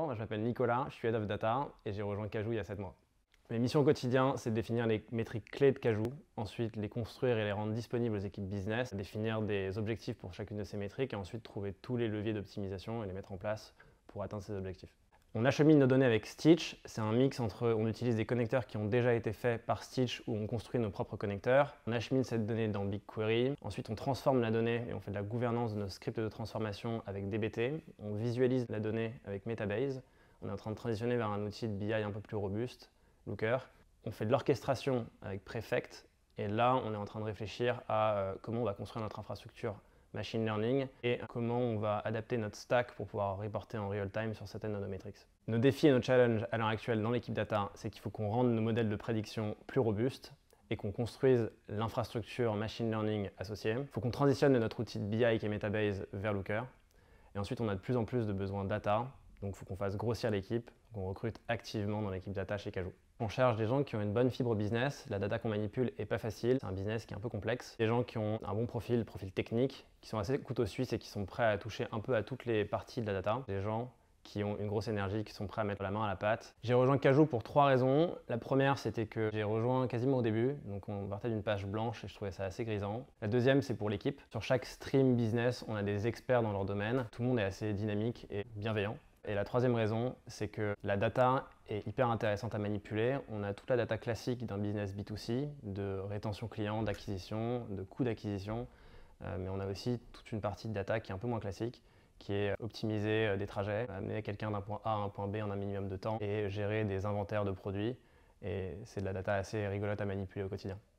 Bonjour, je m'appelle Nicolas, je suis Head of Data et j'ai rejoint Cajoo il y a 7 mois. Mes missions au quotidien, c'est de définir les métriques clés de Cajoo, ensuite les construire et les rendre disponibles aux équipes business, définir des objectifs pour chacune de ces métriques et ensuite trouver tous les leviers d'optimisation et les mettre en place pour atteindre ces objectifs. On achemine nos données avec Stitch, c'est un mix entre on utilise des connecteurs qui ont déjà été faits par Stitch ou on construit nos propres connecteurs. On achemine cette donnée dans BigQuery, ensuite on transforme la donnée et on fait de la gouvernance de nos scripts de transformation avec dbt. On visualise la donnée avec Metabase. On est en train de transitionner vers un outil de BI un peu plus robuste, Looker. On fait de l'orchestration avec Prefect et là on est en train de réfléchir à comment on va construire notre infrastructure machine learning et comment on va adapter notre stack pour pouvoir reporter en real time sur certaines de nos métriques. Nos défis et nos challenges à l'heure actuelle dans l'équipe data, c'est qu'il faut qu'on rende nos modèles de prédiction plus robustes et qu'on construise l'infrastructure machine learning associée. Il faut qu'on transitionne de notre outil de BI qui est Metabase vers Looker. Et ensuite, on a de plus en plus de besoins data, donc il faut qu'on fasse grossir l'équipe, qu'on recrute activement dans l'équipe data chez Cajoo. On cherche des gens qui ont une bonne fibre business. La data qu'on manipule est pas facile, c'est un business qui est un peu complexe. Des gens qui ont un bon profil technique, qui sont assez couteau suisse et qui sont prêts à toucher un peu à toutes les parties de la data. Des gens qui ont une grosse énergie, qui sont prêts à mettre la main à la pâte. J'ai rejoint Cajoo pour 3 raisons. La première, c'était que j'ai rejoint quasiment au début, donc on partait d'une page blanche et je trouvais ça assez grisant. La deuxième, c'est pour l'équipe. Sur chaque stream business, on a des experts dans leur domaine. Tout le monde est assez dynamique et bienveillant. Et la troisième raison, c'est que la data est hyper intéressante à manipuler. On a toute la data classique d'un business B2C, de rétention client, d'acquisition, de coût d'acquisition, mais on a aussi toute une partie de data qui est un peu moins classique, qui est optimiser des trajets, amener quelqu'un d'un point A à un point B en un minimum de temps et gérer des inventaires de produits. Et c'est de la data assez rigolote à manipuler au quotidien.